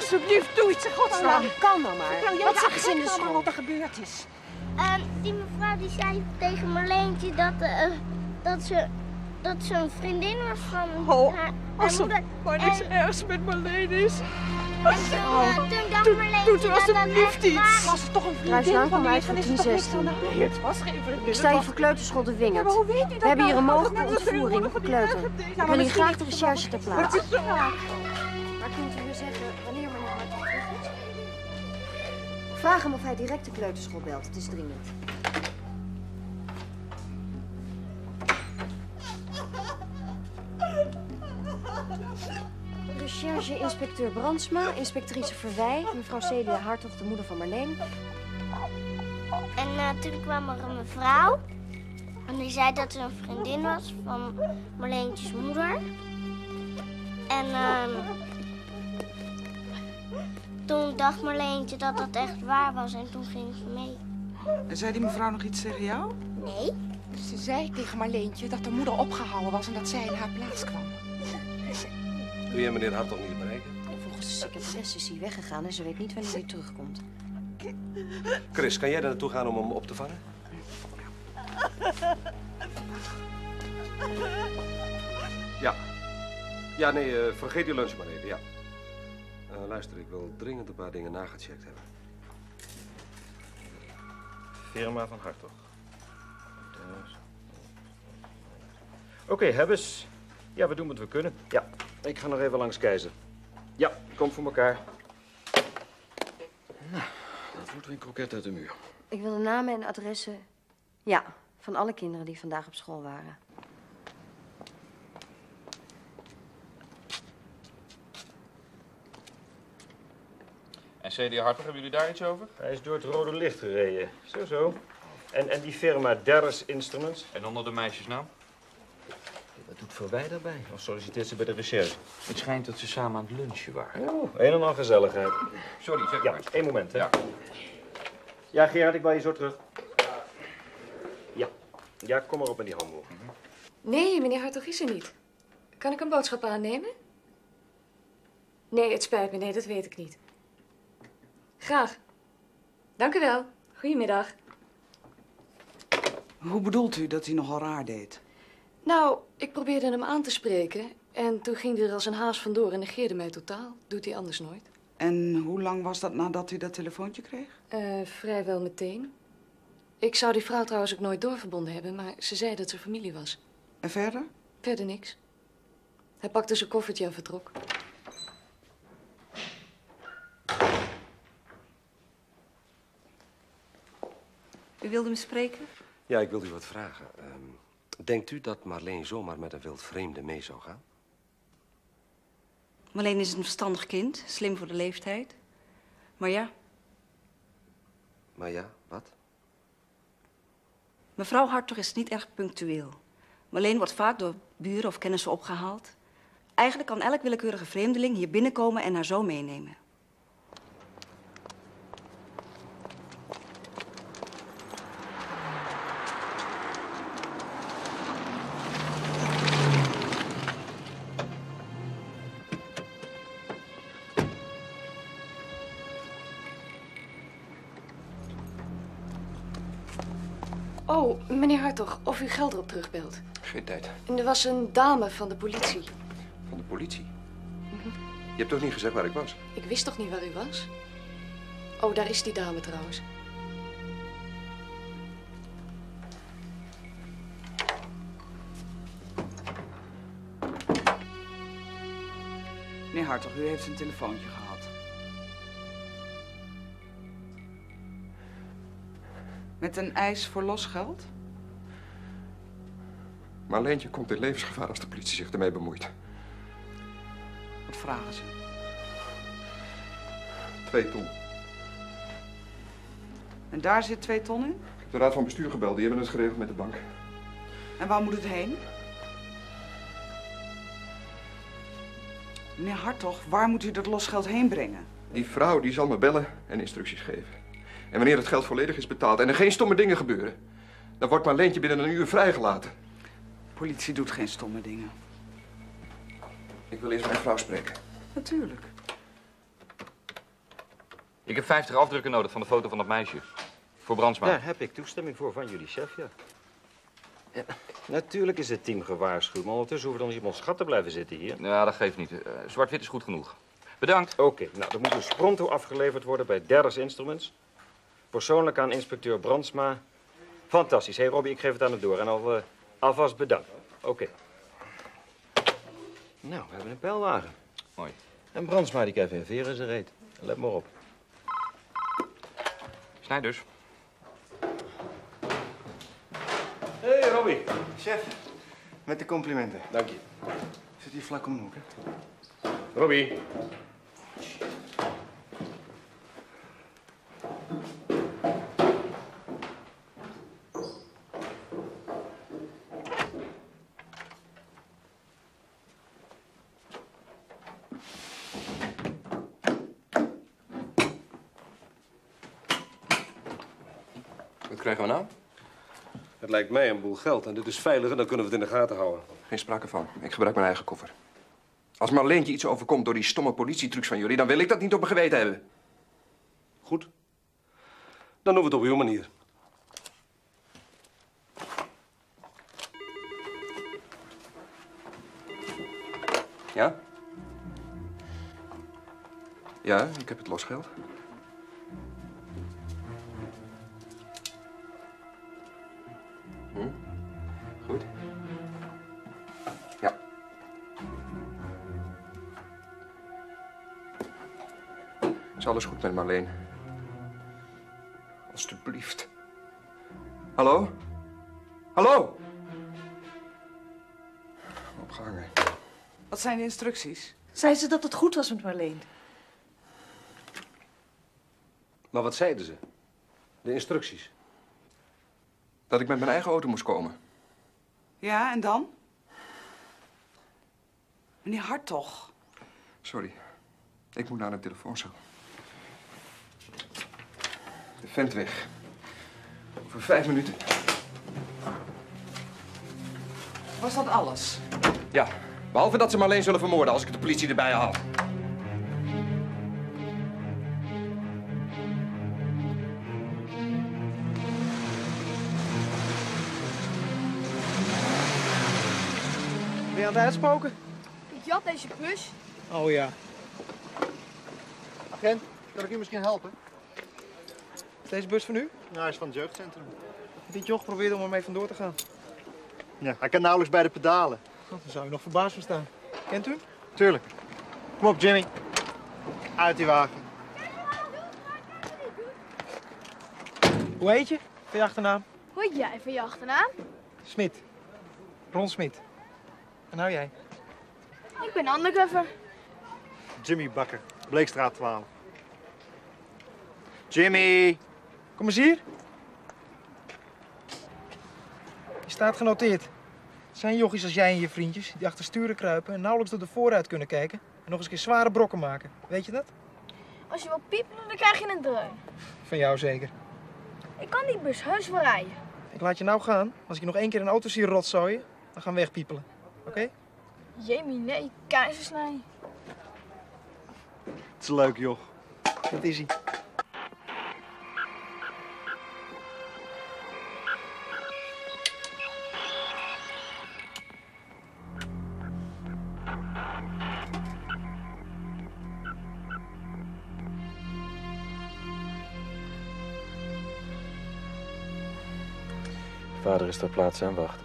alsjeblieft, doe iets in godsnaam. Kan nou maar. Wat zeggen ze in de school? Wat er gebeurd is. Die mevrouw die zei tegen Marleentje dat ze een vriendin was van haar moeder. Maar niks ergs met Marleen is. Toen dacht Marleentje Doe alsjeblieft iets. Was het toch een vriendin van mij van 1016? Nee, het was geen vriendin. Ik sta hier voor kleuterschool de Wingert. Maar hoe weet u dat? We hebben hier een nou? mogelijke ontvoering op een kleuter. Ik wil hier graag de recherche ter plaatse. Maar kunt u me zeggen wanneer meneer Hartog terug is? Vraag hem of hij direct de kleuterschool belt. Het is dringend. Recherche-inspecteur Brandsma, inspectrice Verwij, mevrouw Celia Hartog, de moeder van Marleen. En toen kwam er een mevrouw. En die zei dat ze een vriendin was van Marleentjes moeder. En toen dacht Marleentje dat dat echt waar was en toen ging ze mee. En zei die mevrouw nog iets tegen jou? Nee. Ze zei tegen Marleentje dat haar moeder opgehouden was en dat zij in haar plaats kwam. Kun jij meneer Hartog niet bereiken? Volgens de secretaresse is hij weggegaan en ze weet niet wanneer hij terugkomt. Chris, kan jij daar naartoe gaan om hem op te vangen? Ja. Ja, nee, vergeet die lunch maar even, ja. Luister, ik wil dringend een paar dingen nagecheckt hebben. Firma van Hartog. Oké, Hebbes. Ja, we doen wat we kunnen. Ja, ik ga nog even langs Keizer. Ja, kom voor elkaar. Nou, dat wordt weer een kroket uit de muur. Ik wil de namen en adressen, ja, van alle kinderen die vandaag op school waren. En Celia Hartog, hebben jullie daar iets over? Hij is door het rode licht gereden. Zo. En die firma Derris Instruments? En onder de meisjesnaam? Wat doet Verwij daarbij? Of solliciteert ze bij de recherche? Het schijnt dat ze samen aan het lunchen waren. Oh, een en al gezelligheid. Sorry, zeg Ja, maar. één moment, hè. Ja. Ja, Gerard, ik bel je zo terug. Ja, kom maar op met die handel. Nee, meneer Hartog is er niet. Kan ik een boodschap aannemen? Nee, het spijt me. Nee, dat weet ik niet. Graag. Dank u wel. Goedemiddag. Hoe bedoelt u dat hij nogal raar deed? Nou, ik probeerde hem aan te spreken en toen ging hij er als een haas vandoor en negeerde mij totaal. Doet hij anders nooit. En hoe lang was dat nadat u dat telefoontje kreeg? Vrijwel meteen. Ik zou die vrouw trouwens ook nooit doorverbonden hebben, maar ze zei dat ze familie was. En verder? Verder niks. Hij pakte zijn koffertje en vertrok. U wilde me spreken? Ja, ik wil u wat vragen. Denkt u dat Marleen zomaar met een wildvreemde mee zou gaan? Marleen is een verstandig kind, slim voor de leeftijd. Maar ja, Maar ja, wat? mevrouw Hartog is niet erg punctueel. Marleen wordt vaak door buren of kennissen opgehaald. Eigenlijk kan elk willekeurige vreemdeling hier binnenkomen en haar zo meenemen. Oh, meneer Hartog, of u geld erop terugbelt. Geen tijd. Er was een dame van de politie. Van de politie? Je hebt toch niet gezegd waar ik was? Ik wist toch niet waar u was? Oh, daar is die dame trouwens. Meneer Hartog, u heeft een telefoontje gehad. Met een eis voor losgeld? Marleentje komt in levensgevaar als de politie zich ermee bemoeit. Wat vragen ze? 2 ton. En daar zit 2 ton in? Ik heb de raad van bestuur gebeld, die hebben het geregeld met de bank. En waar moet het heen? Meneer Hartog, waar moet u dat losgeld heen brengen? Die vrouw die zal me bellen en instructies geven. En wanneer het geld volledig is betaald en er geen stomme dingen gebeuren, dan wordt Marleentje binnen een uur vrijgelaten. Politie doet geen stomme dingen. Ik wil eerst mijn vrouw spreken. Natuurlijk. Ik heb 50 afdrukken nodig van de foto van dat meisje. Voor Brandsma. Daar heb ik toestemming voor van jullie chef, ja. Ja, natuurlijk is het team gewaarschuwd, maar ondertussen hoeven we dan niet op ons gat te blijven zitten hier. Ja, dat geeft niet. Zwart-wit is goed genoeg. Bedankt. Oké, nou, dat moet dus pronto afgeleverd worden bij Derders Instruments. Persoonlijk aan inspecteur Brandsma. Fantastisch. Hé, Robbie, ik geef het aan het door. En alvast bedankt. Oké. Nou, we hebben een pijlwagen. Mooi. En Brandsma, die kan even veren in zijn reet. Let maar op. Snijders. Hé, Robbie. Chef, met de complimenten. Dank je. Zit hier vlak om de hoek, hè? Robbie. Wat krijgen we nou? Het lijkt mij een boel geld en dit is veiliger, dan kunnen we het in de gaten houden. Geen sprake van. Ik gebruik mijn eigen koffer. Als Marleentje iets overkomt door die stomme politietrucs van jullie, dan wil ik dat niet op mijn geweten hebben. Goed. Dan doen we het op uw manier. Ja? Ja, ik heb het losgeld. Goed. Ja. Is alles goed met Marleen? Alsjeblieft. Hallo? Hallo? Opgehangen. Wat zijn de instructies? Zei ze dat het goed was met Marleen? Maar wat zeiden ze? De instructies. Dat ik met mijn eigen auto moest komen. Ja, en dan? Meneer Hartog. Sorry. Ik moet naar de telefooncel. De vent weg. Over 5 minuten. Was dat alles? Ja, behalve dat ze Marleen zullen vermoorden als ik de politie erbij haal. Ben je aan het uitspoken? Ik jat deze bus. Oh ja. Agent, kan ik u misschien helpen? Is deze bus van u? Ja, hij is van het jeugdcentrum. Dit joch probeerde om ermee vandoor te gaan. Ja, hij kan nauwelijks bij de pedalen. Dan zou u nog verbaasd van staan. Kent u hem? Tuurlijk. Kom op, Jimmy. Uit die wagen. Hoe heet je? Van je achternaam? Hoe heet jij van je achternaam? Smit. Ron Smit. En nou jij? Ik ben undercover. Jimmy Bakker, Bleekstraat 12. Jimmy! Kom eens hier. Je staat genoteerd. Het zijn jochies als jij en je vriendjes die achter sturen kruipen en nauwelijks door de vooruit kunnen kijken en nog eens een keer zware brokken maken. Weet je dat? Als je wil piepelen, dan krijg je een dreun. Van jou zeker. Ik kan die bus heus wel rijden. Ik laat je nou gaan. Als ik je nog 1 keer een auto zie rotzooien, dan gaan we wegpiepelen. Oké? Jamie, nee, keizersnij. Het is leuk, joh. Dat is hij. Vader is ter plaatse en wacht.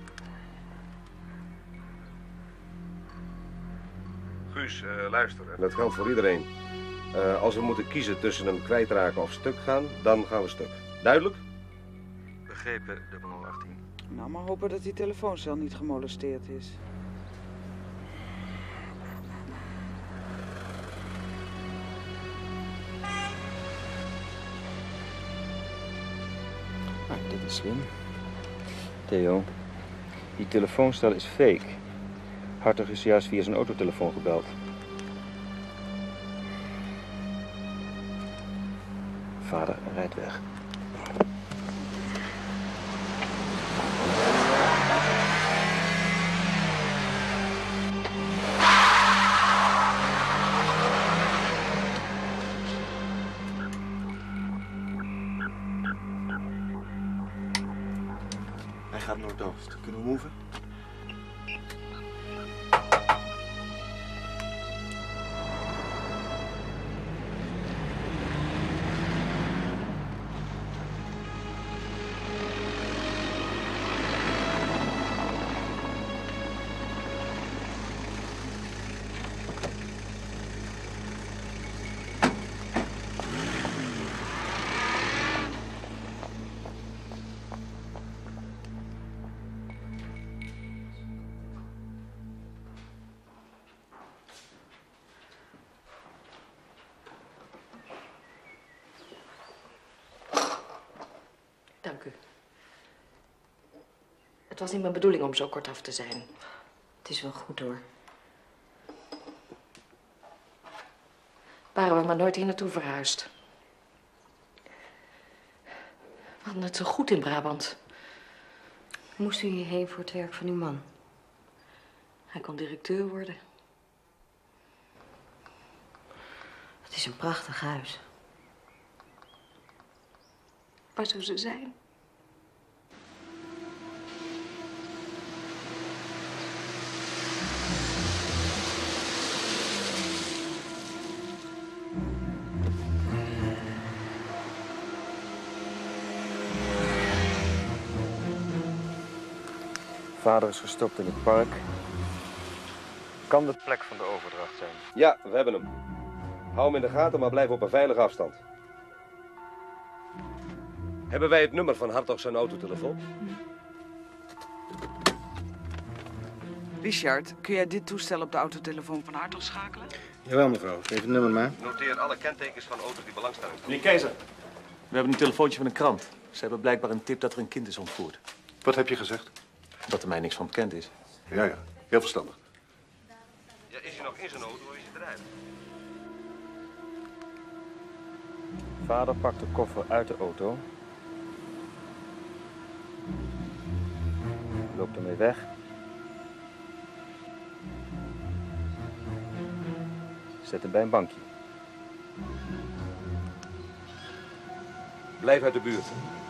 Guus, luister. En dat geldt voor iedereen. Als we moeten kiezen tussen hem kwijtraken of stuk gaan, dan gaan we stuk. Duidelijk? Begrepen, 0018. Nou, maar hopen dat die telefooncel niet gemolesteerd is. Ah, dit is slim. Theo, die telefooncel is fake. Hartog is juist via zijn autotelefoon gebeld. Vader rijdt weg. gaat noordoost. Kunnen we moven? Dank u. Het was niet mijn bedoeling om zo kortaf te zijn. Het is wel goed hoor. Waren we maar nooit hier naartoe verhuisd. We hadden het zo goed in Brabant. Moest u hierheen voor het werk van uw man? Hij kon directeur worden. Het is een prachtig huis. Waar zou ze zijn? Vader is gestopt in het park. Kan de plek van de overdracht zijn? Ja, we hebben hem. Hou hem in de gaten, maar blijf op een veilige afstand. Hebben wij het nummer van Hartog zijn autotelefoon? Richard, kun jij dit toestel op de autotelefoon van Hartog schakelen? Jawel, mevrouw. Geef het nummer maar. Noteer alle kentekens van auto's die belangstelling tonen. Meneer Keizer, we hebben een telefoontje van een krant. Ze hebben blijkbaar een tip dat er een kind is ontvoerd. Wat heb je gezegd? Dat er mij niks van bekend is. Ja, ja. Heel verstandig. Ja, is hij nog in zijn auto of is hij eruit? Vader pakt de koffer uit de auto. Loopt ermee weg. Zet hem bij een bankje. Blijf uit de buurt.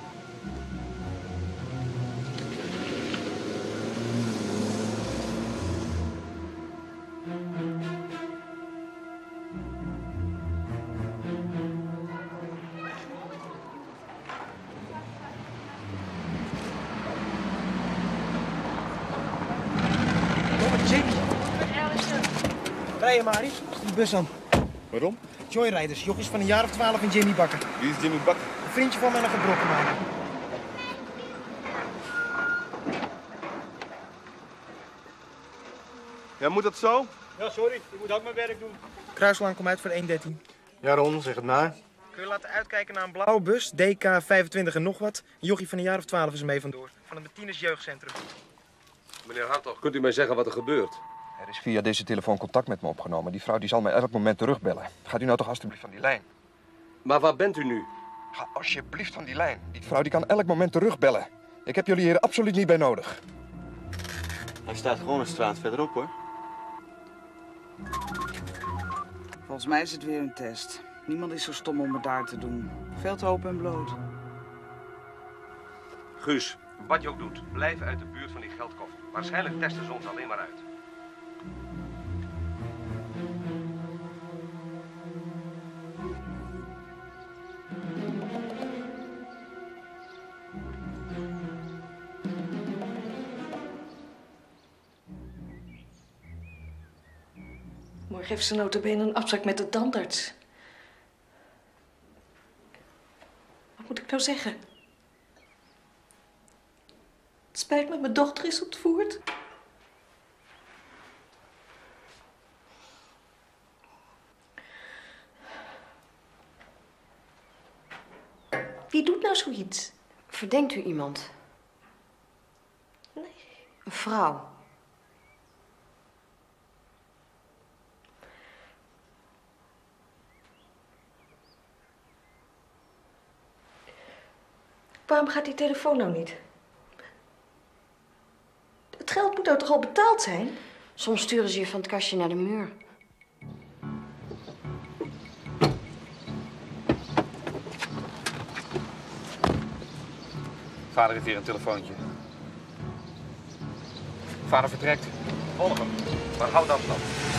Rijden, Mari. Die bus aan. Waarom? Joyriders, jochies van een jaar of 12 en Jimmy Bakker. Wie is Jimmy Bakker? Een vriendje van mij nog gebroken maken. Ja, moet dat zo? Ja, sorry. Ik moet ook mijn werk doen. Kruislaan komt uit voor 113. Ja, Ron, zeg het maar. Kun je laten uitkijken naar een blauwe bus, DK 25 en nog wat. Een jochie van een jaar of 12 is er mee vandoor. Van het Martinus Jeugdcentrum. Meneer Hartog, kunt u mij zeggen wat er gebeurt? Er is via deze telefoon contact met me opgenomen. Die vrouw die zal mij elk moment terugbellen. Gaat u nou toch alstublieft van die lijn? Maar waar bent u nu? Ga alsjeblieft van die lijn. Die vrouw die kan elk moment terugbellen. Ik heb jullie hier absoluut niet bij nodig. Hij staat gewoon een straat verderop, hoor. Volgens mij is het weer een test. Niemand is zo stom om het daar te doen. Veel te open en bloot. Guus, wat je ook doet, blijf uit de buurt van die geldkoffer. Waarschijnlijk testen ze ons alleen maar uit. Morgen heeft ze nota bene een afspraak met de tandarts. Wat moet ik nou zeggen? Het spijt me, mijn dochter is ontvoerd. Wie doet nou zoiets? Verdenkt u iemand? Nee. Een vrouw? Waarom gaat die telefoon nou niet? Het geld moet nou toch al betaald zijn? Soms sturen ze je van het kastje naar de muur. Vader heeft hier een telefoontje. Vader vertrekt. Volg hem. Maar houd afstand.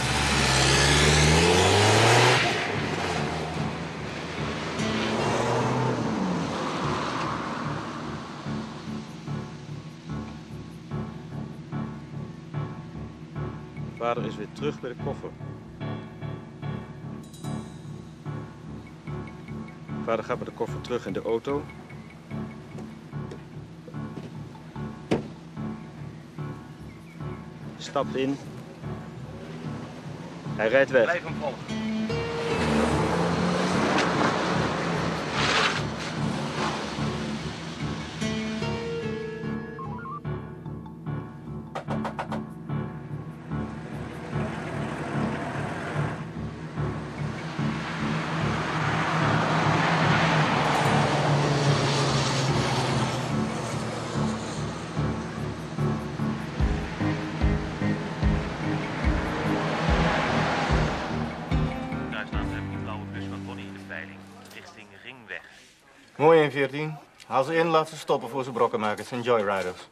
Vader is weer terug bij de koffer. Vader gaat met de koffer terug in de auto. Stapt in. Hij rijdt weg. Blijf hem volgen. Mooi 114. Haal ze in, laat ze stoppen voor ze brokken maken. Het zijn joyriders.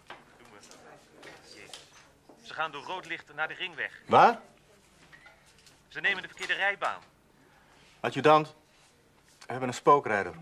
Ze gaan door rood licht naar de ringweg. Waar? Ze nemen de verkeerde rijbaan. Adjudant, we hebben een spookrijder.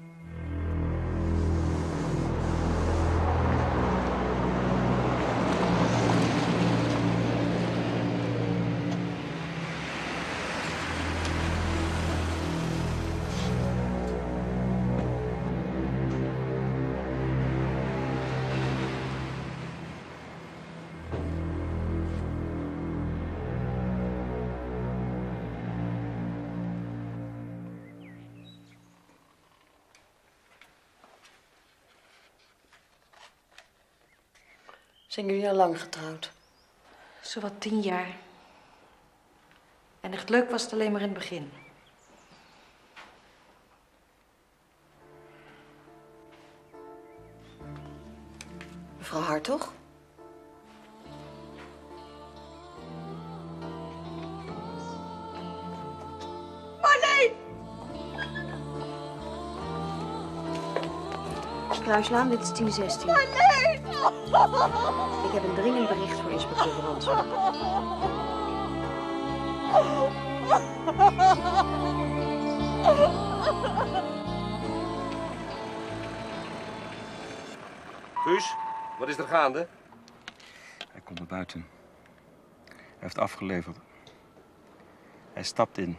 Zijn jullie al lang getrouwd? Zowat 10 jaar. En echt leuk was het alleen maar in het begin. Mevrouw Hartog? Marleen! Kruislaan, dit is 1016. Marleen! Ik heb een dringend bericht voor inspecteur Brandsma. Guus, wat is er gaande? Hij komt naar buiten. Hij heeft afgeleverd. Hij stapt in.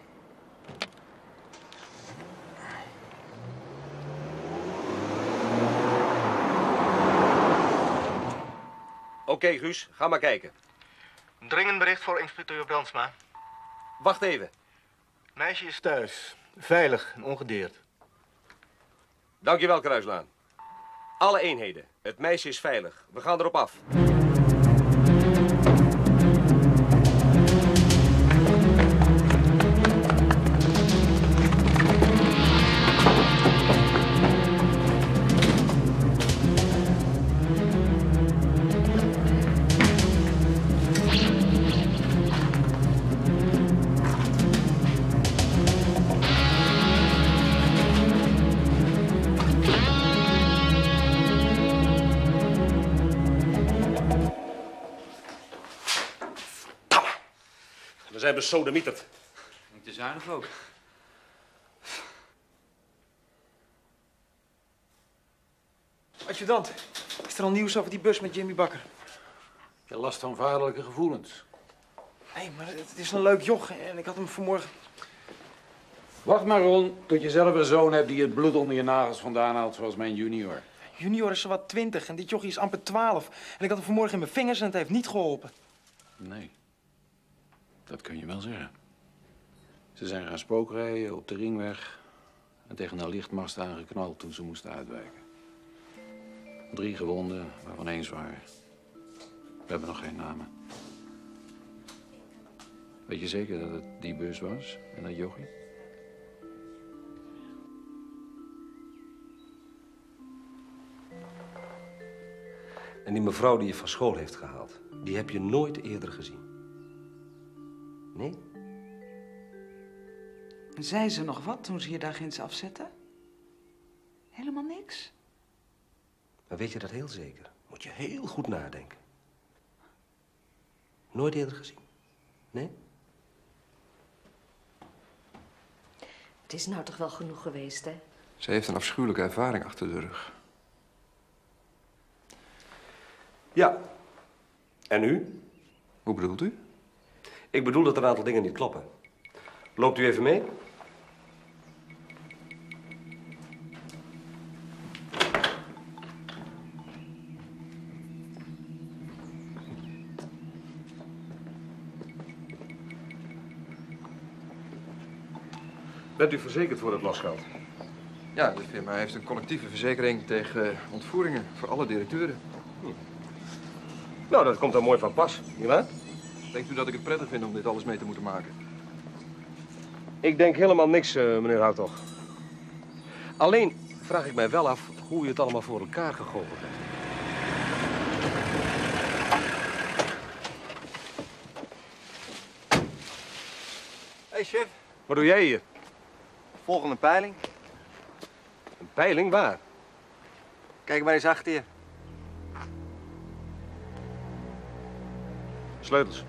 Oké, Guus, ga maar kijken. Dringend bericht voor inspecteur Brandsma. Wacht even. Meisje is thuis. Veilig en ongedeerd. Dankjewel, Kruislaan. Alle eenheden. Het meisje is veilig. We gaan erop af. We zijn besodemieterd. Niet te zuinig ook. Adjudant, is er al nieuws over die bus met Jimmy Bakker? Ik heb last van vaderlijke gevoelens. Hé, maar het is een leuk joch en ik had hem vanmorgen... Wacht maar, Ron, tot je zelf een zoon hebt die het bloed onder je nagels vandaan haalt, zoals mijn junior. Junior is zowat 20 en dit jochie is amper 12. En ik had hem vanmorgen in mijn vingers en het heeft niet geholpen. Nee, dat kun je wel zeggen. Ze zijn gaan spookrijden op de ringweg en tegen een lichtmast aangeknald toen ze moesten uitwijken. 3 gewonden, waarvan 1 zwaar. We hebben nog geen namen. Weet je zeker dat het die bus was en dat jochie? En die mevrouw die je van school heeft gehaald, die heb je nooit eerder gezien. Nee? Zei ze nog wat toen ze je daar ginds afzette? Helemaal niks? Maar weet je dat heel zeker? Moet je heel goed nadenken. Nooit eerder gezien? Nee? Het is nou toch wel genoeg geweest, hè? Ze heeft een afschuwelijke ervaring achter de rug. Ja. En u? Hoe bedoelt u? Ik bedoel dat er een aantal dingen niet kloppen. Loopt u even mee? Bent u verzekerd voor het losgeld? Ja, de firma heeft een collectieve verzekering tegen ontvoeringen voor alle directeuren. Nou, dat komt dan mooi van pas, nietwaar? Denkt u dat ik het prettig vind om dit alles mee te moeten maken? Ik denk helemaal niks, meneer Hartog. Alleen vraag ik mij wel af hoe u het allemaal voor elkaar gegoocheld hebt. Hey, chef. Wat doe jij hier? Volgende peiling. Een peiling? Waar? Kijk maar eens achter je. Sleutels.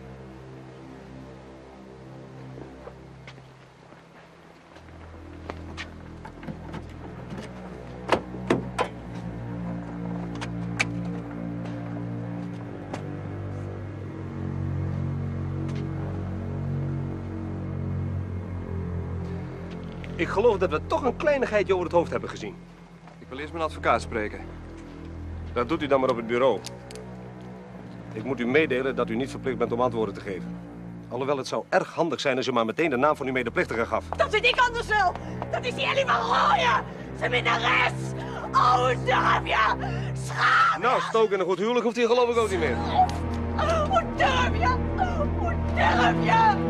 Ik geloof dat we toch een kleinigheidje over het hoofd hebben gezien. Ik wil eerst mijn advocaat spreken. Dat doet u dan maar op het bureau. Ik moet u meedelen dat u niet verplicht bent om antwoorden te geven. Alhoewel het zou erg handig zijn als u maar meteen de naam van uw medeplichtige gaf. Dat weet ik anders wel. Dat is die Ellie van Rooyen. Zijn minnares. Oh, hoe durf je? Schaam! Nou, stoken in een goed huwelijk hoeft hij geloof ik ook niet meer. Hoe durf je? Hoe durf je?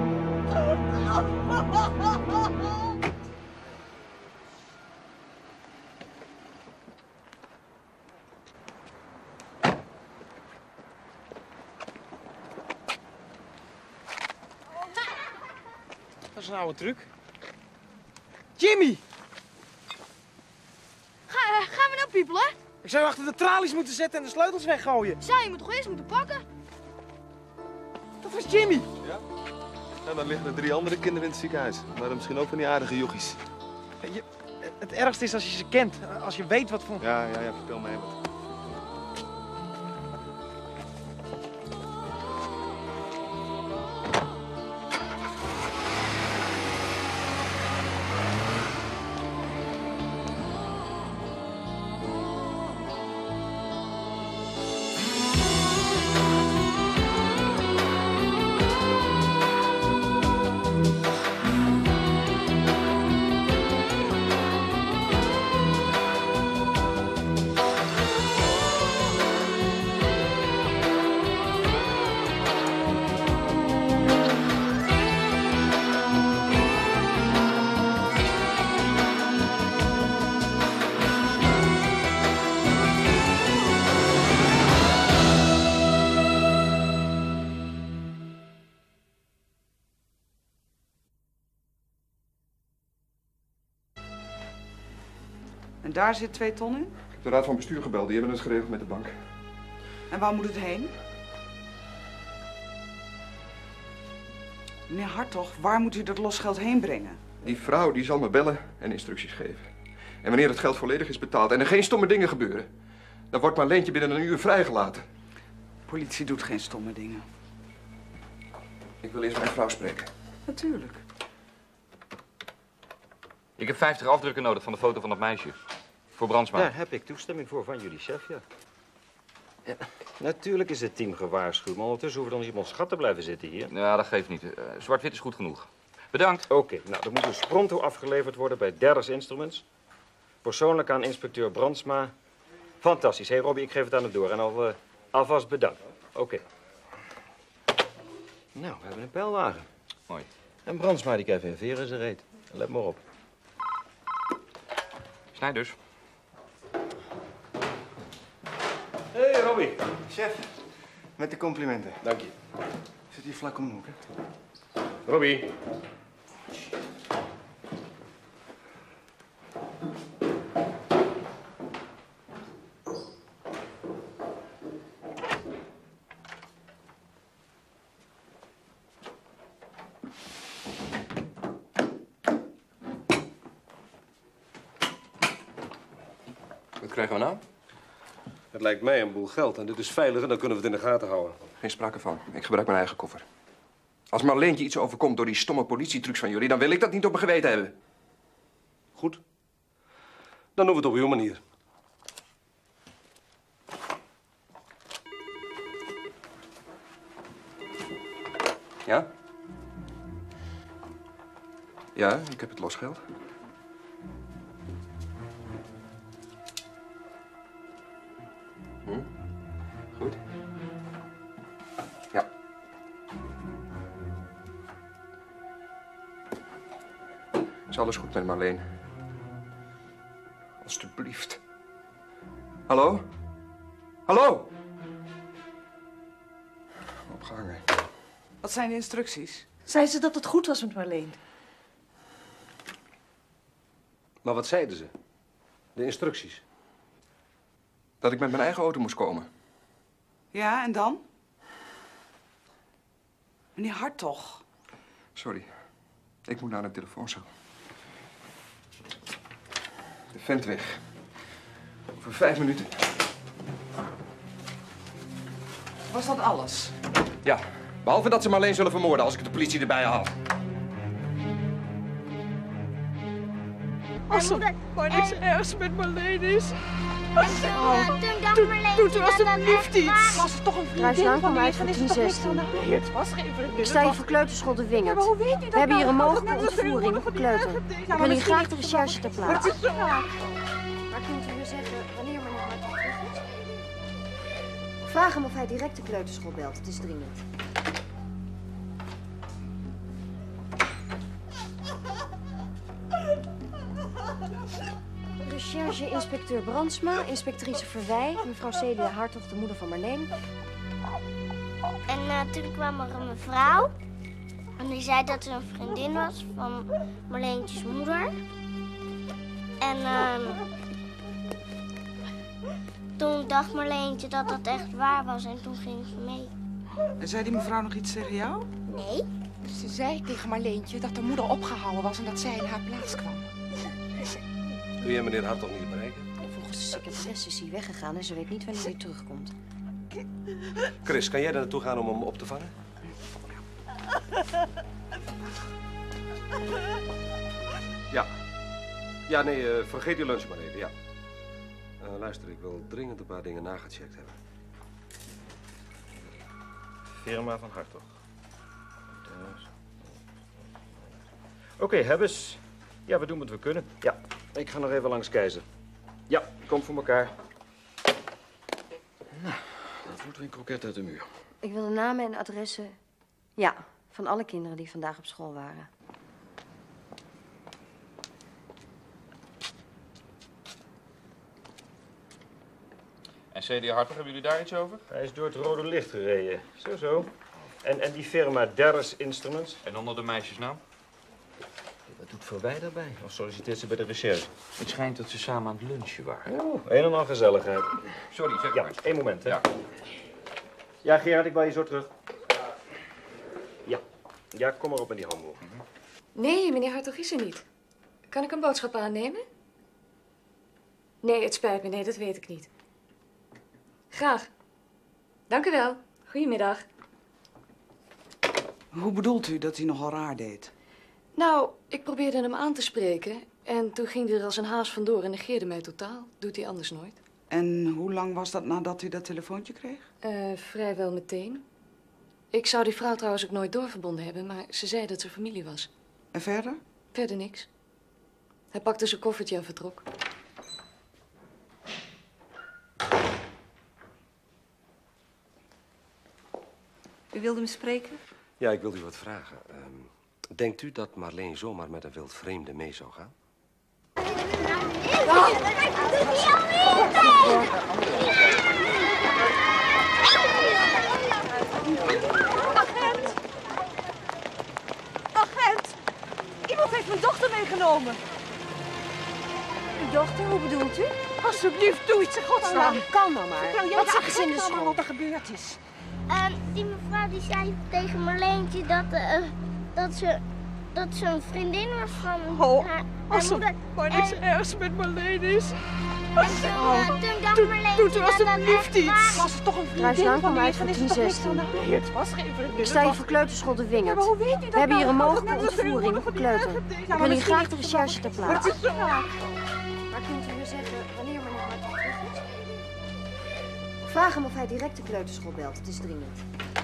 Dat is een oude truc. Jimmy! Gaan we nou piepelen? Ik zou je achter de tralies moeten zetten en de sleutels weggooien. Zou je me toch eerst moeten pakken? Dat was Jimmy. Ja? En dan liggen er 3 andere kinderen in het ziekenhuis. Maar misschien ook van die aardige jochies. Het ergste is als je ze kent. Als je weet wat voor... Ja, vertel mij wat. En daar zit 2 ton in? Ik heb de raad van bestuur gebeld, die hebben het geregeld met de bank. En waar moet het heen? Meneer Hartog, waar moet u dat losgeld heen brengen? Die vrouw die zal me bellen en instructies geven. En wanneer het geld volledig is betaald en er geen stomme dingen gebeuren, dan wordt Marleentje binnen een uur vrijgelaten. Politie doet geen stomme dingen. Ik wil eerst mijn vrouw spreken. Natuurlijk. Ik heb 50 afdrukken nodig van de foto van dat meisje. Voor Brandsma. Daar heb ik toestemming voor van jullie chef, ja. Ja, natuurlijk is het team gewaarschuwd, maar ondertussen hoeven we dan niet op ons gat te blijven zitten hier. Ja, dat geeft niet. Zwart-wit is goed genoeg. Bedankt. Oké, nou, dat moet dus pronto afgeleverd worden bij Derders Instruments. Persoonlijk aan inspecteur Brandsma. Fantastisch. Hé, Robbie, ik geef het aan het door. En alvast bedankt. Oké. Nou, we hebben een pijlwagen. Mooi. En Brandsma, die kijkt even veren in zijn reet. Let maar op. Snijders. Hey, Robbie. Chef, met de complimenten. Dank je. Zit hier vlak om de hoek, hè? Robbie. Wat krijgen we nou? Het lijkt mij een boel geld en dit is veiliger, dan kunnen we het in de gaten houden. Geen sprake van. Ik gebruik mijn eigen koffer. Als Marleentje iets overkomt door die stomme politietrucs van jullie, dan wil ik dat niet op mijn geweten hebben. Goed. Dan doen we het op uw manier. Ja? Ja, ik heb het losgeld. Goed. Ja. Is alles goed met Marleen? Alsjeblieft. Hallo? Hallo? Opgehangen. Wat zijn de instructies? Zei ze dat het goed was met Marleen? Maar wat zeiden ze? De instructies? Dat ik met mijn eigen auto moest komen. Ja, en dan? Meneer Hartog. Sorry. Ik moet naar de telefooncel. De vent weg. Over 5 minuten. Was dat alles? Ja, behalve dat ze Marleen zullen vermoorden als ik de politie erbij haal. Als er maar niks ergs met Marleen is. Doet u alsjeblieft iets. Was het toch een Kruis vriendin lang van van die uit voor is, dan is het toch 10-16. niks aan de hand? Nee, het was geen vriendin. Ik sta hier voor kleuterschool de Wingert. Maar hoe weet u dat We hebben hier een nou? mogelijke ontvoering op een kleuter. Ik wil hier graag de recherche ter plaatse. Maar kunt u me zeggen wanneer meneer Hartog terug is? Vraag hem of hij direct de kleuterschool belt. Het is dringend. Recherche-inspecteur Brandsma, inspectrice Verwij, mevrouw Celia Hartog, de moeder van Marleen. En toen kwam er een mevrouw. En die zei dat ze een vriendin was van Marleentjes moeder. En toen dacht Marleentje dat dat echt waar was en toen ging ze mee. En zei die mevrouw nog iets tegen jou? Nee. Ze zei tegen Marleentje dat haar moeder opgehouden was en dat zij in haar plaats kwam. Kun jij meneer Hartog niet bereiken? Volgens de secretaresse is hij weggegaan en ze weet niet wanneer hij terugkomt. Chris, kan jij daar naartoe gaan om hem op te vangen? Ja. Ja, nee, vergeet die lunch maar even, ja. Luister, ik wil dringend een paar dingen nagecheckt hebben. Firma van Hartog. Oké, Hebbes. Ja, we doen wat we kunnen. Ja, ik ga nog even langs Keizer. Ja, komt voor elkaar. Nou, dat wordt weer een kroket uit de muur. Ik wil de namen en adressen, ja, van alle kinderen die vandaag op school waren. En Celia Hartog, hebben jullie daar iets over? Hij is door het rode licht gereden. Zo. En die firma Ders Instruments. En onder de meisjesnaam? Wat doet Verwij daarbij? Of solliciteert ze bij de recherche? Het schijnt dat ze samen aan het lunchen waren. Oh, een en al gezelligheid. Sorry, zeg Ja, maar. 1 moment, hè. Ja, Gerard, ik bel je zo terug. Ja, kom maar op met die handel. Nee, meneer Hartog is er niet. Kan ik een boodschap aannemen? Nee, het spijt me. Nee, dat weet ik niet. Graag. Dank u wel. Goedemiddag. Hoe bedoelt u dat hij nogal raar deed? Nou, ik probeerde hem aan te spreken en toen ging hij er als een haas vandoor en negeerde mij totaal. Doet hij anders nooit. En hoe lang was dat nadat u dat telefoontje kreeg? Vrijwel meteen. Ik zou die vrouw trouwens ook nooit doorverbonden hebben, maar ze zei dat ze familie was. En verder? Verder niks. Hij pakte zijn koffertje en vertrok. U wilde me spreken? Ja, ik wil u wat vragen. Denkt u dat Marleen zomaar met een wild vreemde mee zou gaan? Agent! Iemand heeft mijn dochter meegenomen. Uw dochter, hoe bedoelt u? Alsjeblieft, doe iets in godsnaam. Kan nou maar. Vertel jij Wat de zegt ze in de agent nou maar school? wat er gebeurd is? Die mevrouw die zei tegen Marleentje dat ze dat ze een vriendin was van haar Als er moeder. maar niks ergs met Marleen is. Toen dacht Marleen Doe dat het alsjeblieft echt iets. was het toch een Kruislaan van uit voor 10-16. Nee, het was geen vriendin. Ik sta hier voor kleuterschool de Wingert. Maar hoe weet u dat We hebben hier een nou? mogelijke ontvoering op een kleuter. Ik wil hier graag de recherche ter plaatse. Maar kunt u me zeggen wanneer meneer Hartog terug is? Vraag hem of hij direct de kleuterschool belt. Het is dringend.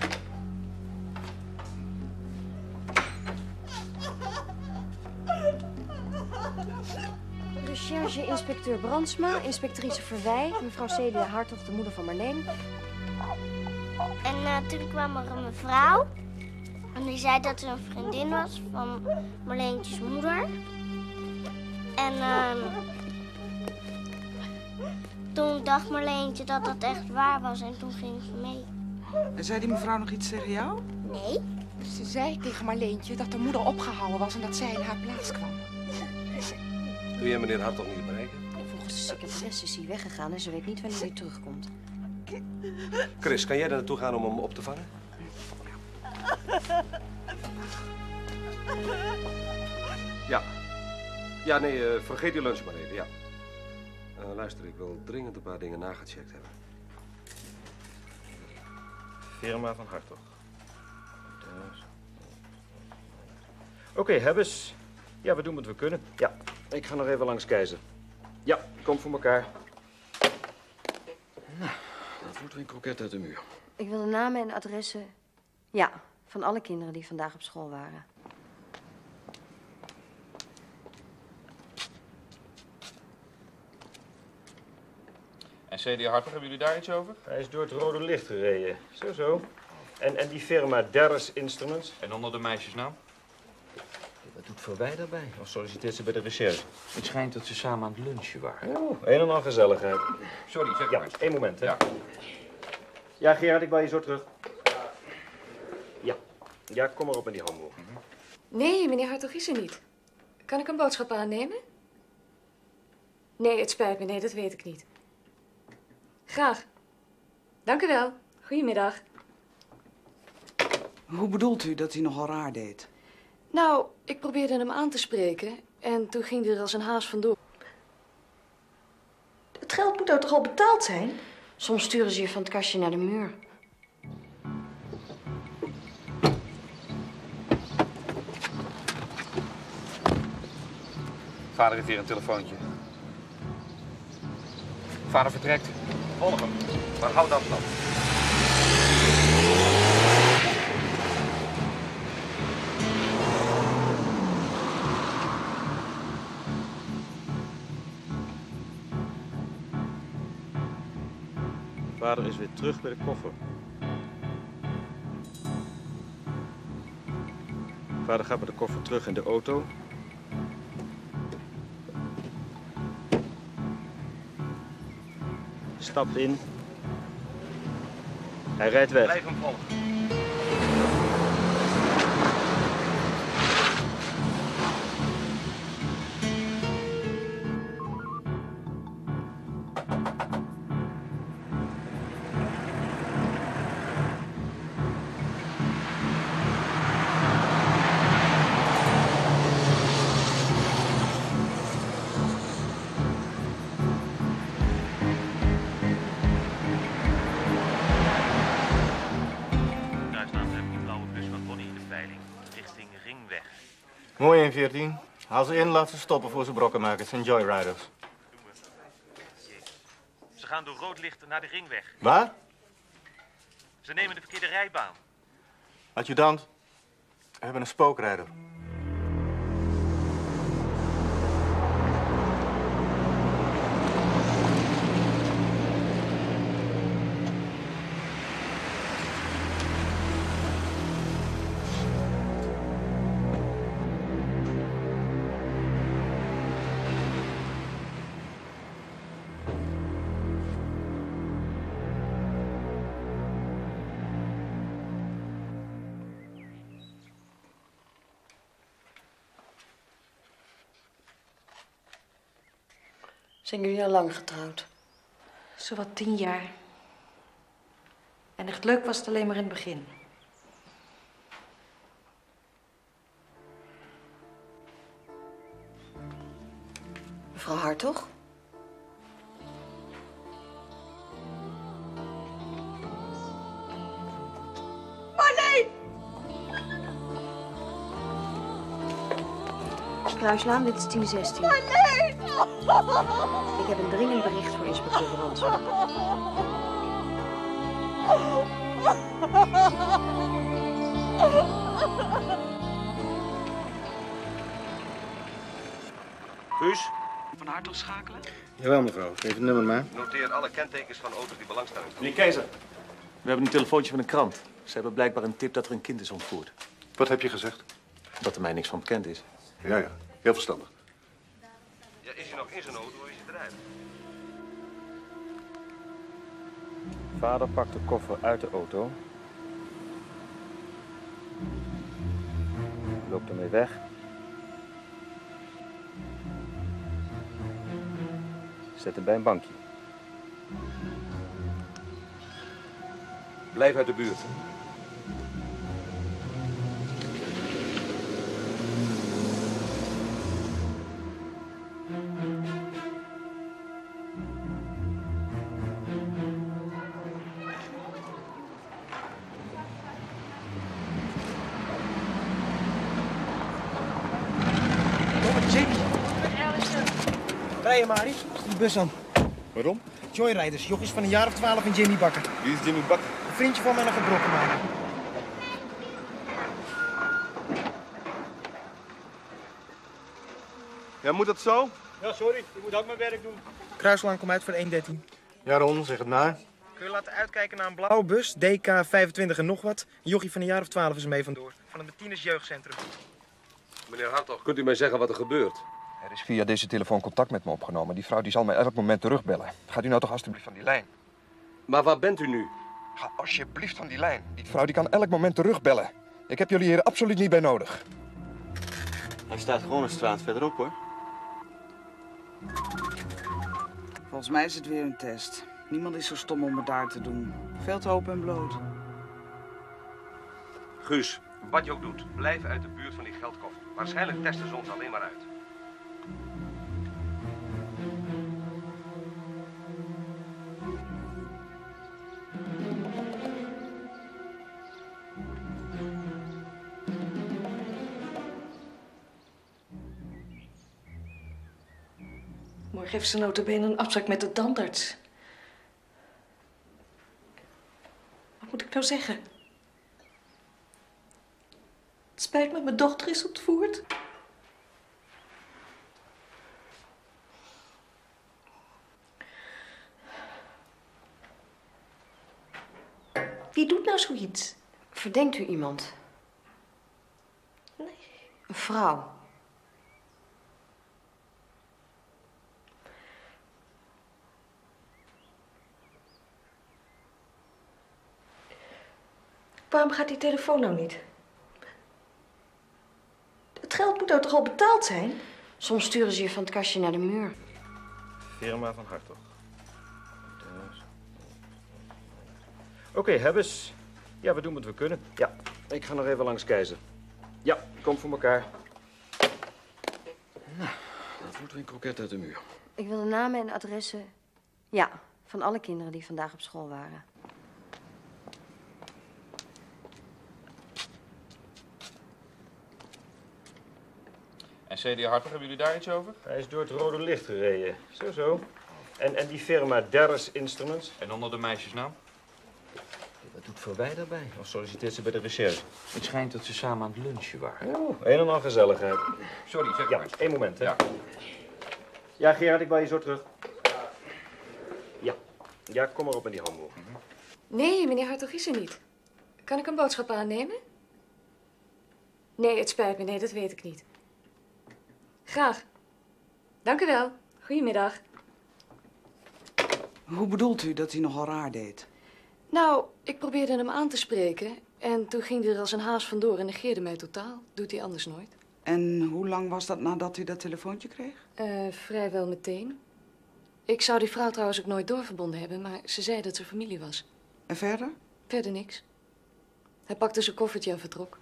Recherche-inspecteur Brandsma, inspectrice Verwij, mevrouw Celia Hartog, de moeder van Marleen. En toen kwam er een mevrouw. En die zei dat ze een vriendin was van Marleentjes moeder. En toen dacht Marleentje dat dat echt waar was en toen ging ze mee. En zei die mevrouw nog iets tegen jou? Nee. Ze zei tegen Marleentje dat de moeder opgehouden was en dat zij in haar plaats kwam. Kun jij meneer Hartog niet bereiken? Volgens de secretaresse is hij weggegaan en ze weet niet wanneer hij terugkomt. Chris, kan jij daar naartoe gaan om hem op te vangen? Ja. Ja, nee, vergeet die lunch maar even, ja. Luister, ik wil dringend een paar dingen nagecheckt hebben. Firma van Hartog. Oké, Hebbes. Ja, we doen wat we kunnen. Ja, ik ga nog even langs Keizer. Ja, kom voor elkaar. Nou, dat wordt weer een kroket uit de muur. Ik wil de namen en adressen, ja, van alle kinderen die vandaag op school waren. En Celia Hartog, hebben jullie daar iets over? Hij is door het rode licht gereden. Zo. En die firma Ders Instruments? En onder de meisjesnaam? Wat doet Verwij daarbij? Of solliciteert ze bij de recherche? Het schijnt dat ze samen aan het lunchen waren. Oh, een en al gezelligheid. Sorry, zeg Ja, maar. één moment, hè. Ja. Ja, Gerard, ik bel je zo terug. Ja, kom maar op met die handel. Nee, meneer Hartog is er niet. Kan ik een boodschap aannemen? Nee, het spijt me. Nee, dat weet ik niet. Graag. Dank u wel. Goedemiddag. Hoe bedoelt u dat hij nogal raar deed? Nou, ik probeerde hem aan te spreken en toen ging hij er als een haas vandoor. Het geld moet toch al betaald zijn? Soms sturen ze je van het kastje naar de muur. Vader heeft weer een telefoontje. Vader vertrekt. Volg hem. Maar houd afstand. Vader is weer terug bij de koffer. Vader gaat met de koffer terug in de auto. Stapt in. Hij rijdt weg. Blijf hem volgen. Mooi 114. Haal ze in, laat ze stoppen voor ze brokken maken. Het zijn joyriders. Ze gaan door rood licht naar de ringweg. Waar? Ze nemen de verkeerde rijbaan. Adjudant. We hebben een spookrijder. Zijn jullie al lang getrouwd? Zowat 10 jaar. En echt leuk was het alleen maar in het begin. toch? Marleen! Kruislaan, dit is 1016. Marleen! Ik heb een dringend bericht voor inspecteur Brandsma. Guus? Van Hartog schakelen? Jawel, mevrouw. Geef het nummer maar. Noteer alle kentekens van auto's die belangstelling tonen. Meneer Keizer, we hebben een telefoontje van een krant. Ze hebben blijkbaar een tip dat er een kind is ontvoerd. Wat heb je gezegd? Dat er mij niks van bekend is. Ja, ja. Heel verstandig. Ja, is hij nog in zijn auto of is hij eruit? Vader pakt de koffer uit de auto. Loopt ermee weg. Zet hem bij een bankje. Blijf uit de buurt. Rijden, Mari. Die bus aan. Waarom? Joyriders, jochies van een jaar of 12 en Jimmy Bakker. Wie is Jimmy Bakker? Een vriendje van mij nog gebroken maken. Ja, moet dat zo? Ja, sorry. Ik moet ook mijn werk doen. Kruislaan, kom uit voor 113. Ja, Ron, zeg het maar. Kun je laten uitkijken naar een blauwe bus, DK 25 en nog wat. Een jochie van een jaar of 12 is er mee vandoor. Van het Martinez Jeugdcentrum. Meneer Hartog, kunt u mij zeggen wat er gebeurt? Er is via deze telefoon contact met me opgenomen. Die vrouw die zal mij elk moment terugbellen. Gaat u nou toch alstublieft van die lijn? Maar waar bent u nu? Ga alsjeblieft van die lijn. Die vrouw die kan elk moment terugbellen. Ik heb jullie hier absoluut niet bij nodig. Hij staat gewoon een straat verderop, hoor. Volgens mij is het weer een test. Niemand is zo stom om het daar te doen. Veel te open en bloot. Guus, wat je ook doet, blijf uit de buurt van die geldkoffer. Waarschijnlijk testen ze ons alleen maar uit. Morgen heeft ze nota bene een afspraak met de tandarts. Wat moet ik nou zeggen? Het spijt me, mijn dochter is ontvoerd. Wie doet nou zoiets? Verdenkt u iemand? Nee. Een vrouw? Waarom gaat die telefoon nou niet? Het geld moet nou toch al betaald zijn? Soms sturen ze je van het kastje naar de muur. Firma van Hartog. Oké, Hebbes. Ja, we doen wat we kunnen. Ja, ik ga nog even langs Keizer. Ja, komt voor elkaar. Nou, dat wordt weer een kroket uit de muur. Ik wil de namen en adressen... Ja, van alle kinderen die vandaag op school waren. En CD Hartog, hebben jullie daar iets over? Hij is door het rode licht gereden. Zo. En die firma Derris Instruments? En onder de meisjesnaam? Wat doet Verwij daarbij? Of solliciteert ze bij de recherche? Het schijnt dat ze samen aan het lunchen waren. Oh, een en al gezelligheid. Sorry, zeg Ja, maar. één moment, hè. Ja. Ja, Gerard, ik bel je zo terug. Ja, kom maar op met die handel. Nee, meneer Hartog is er niet. Kan ik een boodschap aannemen? Nee, het spijt me. Nee, dat weet ik niet. Graag. Dank u wel. Goedemiddag. Hoe bedoelt u dat hij nogal raar deed? Nou, ik probeerde hem aan te spreken en toen ging hij er als een haas vandoor en negeerde mij totaal. Doet hij anders nooit. En hoe lang was dat nadat u dat telefoontje kreeg? Vrijwel meteen. Ik zou die vrouw trouwens ook nooit doorverbonden hebben, maar ze zei dat ze familie was. En verder? Verder niks. Hij pakte zijn koffertje en vertrok.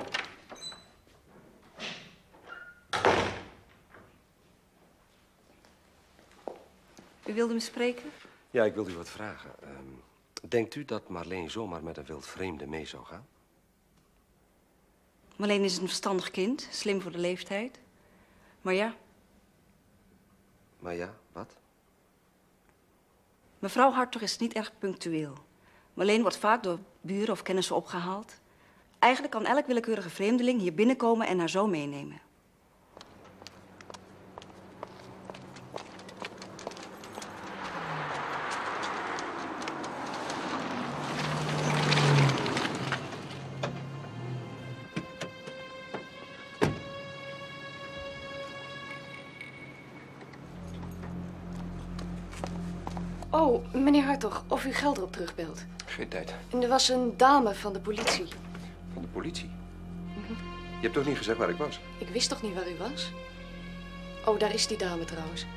U wilde me spreken? Ja, ik wilde u wat vragen. Denkt u dat Marleen zomaar met een wildvreemde mee zou gaan? Marleen is een verstandig kind, slim voor de leeftijd. Maar ja, Maar ja, wat? mevrouw Hartog is niet erg punctueel. Marleen wordt vaak door buren of kennissen opgehaald. Eigenlijk kan elk willekeurige vreemdeling hier binnenkomen en haar zo meenemen. Oh, meneer Hartog, of u geld erop terugbelt. Geen tijd. En er was een dame van de politie. Van de politie? Je hebt toch niet gezegd waar ik was? Ik wist toch niet waar u was? Oh, daar is die dame trouwens.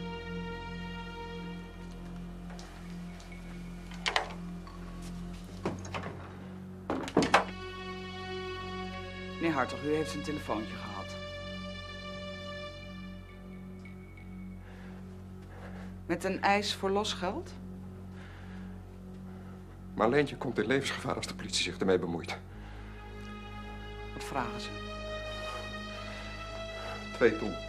Meneer Hartog, u heeft een telefoontje gehad. Met een eis voor losgeld? Marleentje komt in levensgevaar als de politie zich ermee bemoeit. Wat vragen ze? 2 ton.